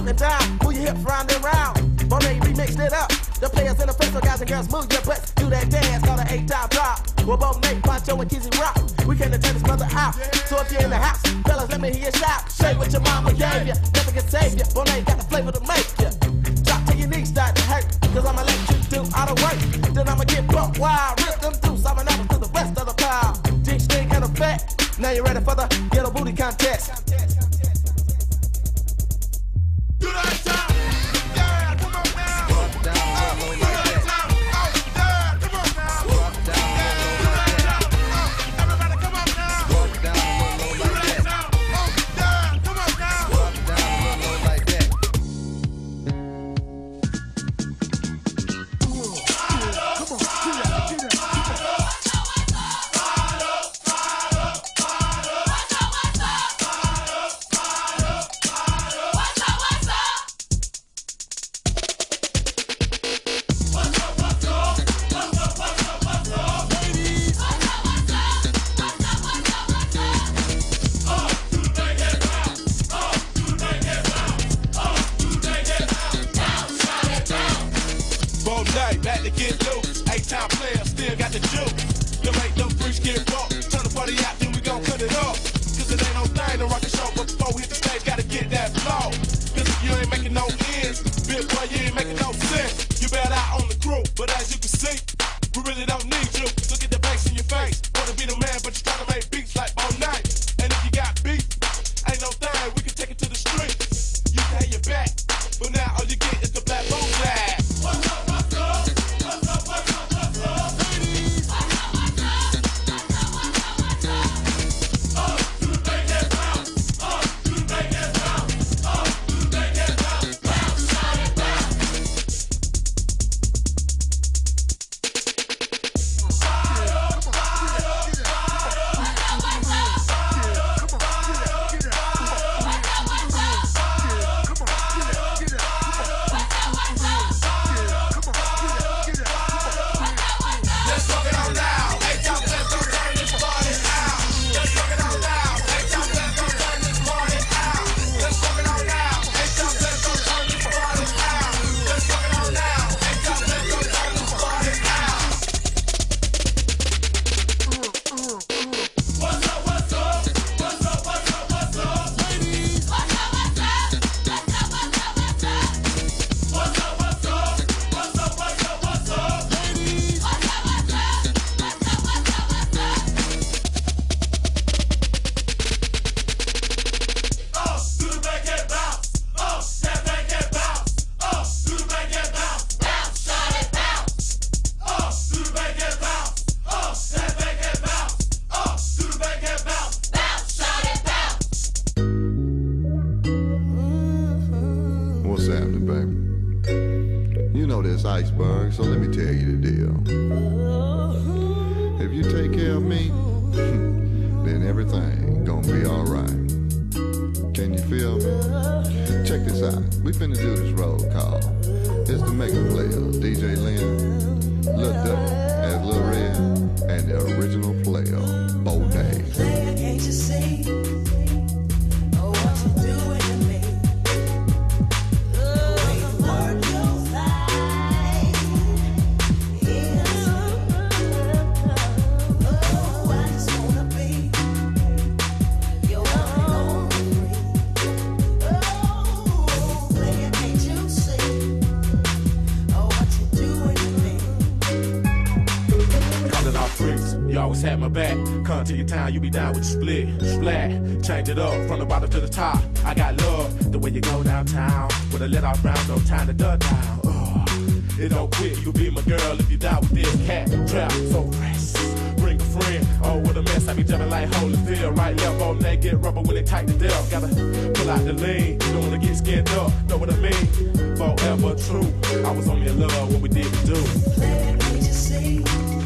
up and down, move your hips round and round. Monet remixed it up. The players in the front, so guys and girls, move your butts, do that dance, call it 8-time drop. Well, Monet, Pancho, and Kizzy rock. We came to turn this mother out. So if you're in the house, fellas, let me hear you shout. Say what your mama gave you, never can save you. Monet got the flavor to make you. Drop till your knees start to hurt, cause I'ma let you do all the work. Then I'ma get buck wild, rip them through, Simon Apple to the rest of the pile. G-string and effect, now you ready for the ghetto booty contest. Do that time. Back to get loose, 8-time player, still got the juice. You make them freaks get bumped, turn the party out, then we gon' cut it off. Cause it ain't no thing to rock a show, but before we hit the stage, gotta get that flow. Cause if you ain't making no ends, big boy, you ain't making no sense. You better out on the crew, but as you can see, we really don't need you. Look at the bass in your face, wanna be the man, but you're trying to make beats like all night. And if you got beef, ain't no thing, we can take it to the street. You can have your back, but now all you get is the black boom flag. What's up? What's happening, baby? You know this iceberg, so let me tell you the deal. If you take care of me, then everything gonna be alright. Can you feel me? Check this out. We finna do this roll call. It's the mega players, DJ Lynn, Lil Duck, as Lil Red, and the original player, Bo Day. Player, can't you see? Oh, what you doing to me? The way you work your side. Oh, I just wanna be your only. Oh, player, can't you see? Oh, what you doing to me? Calling all freaks, you always had my back. Come to your town, you be down with your split, splat. Change it up from the bottom to the top. I got love the way you go downtown with a let off round, no time to duck down. It don't quit, you be my girl if you die with this cat trap. So fresh, bring a friend. Oh, what a mess, I be jumping like Holyfield. Right, left, on that, get rubber when they tight to death. Gotta pull out the lean, don't wanna get skinned up. Know what I mean? Forever true. I was only in love when we did the do. Player, can't you see?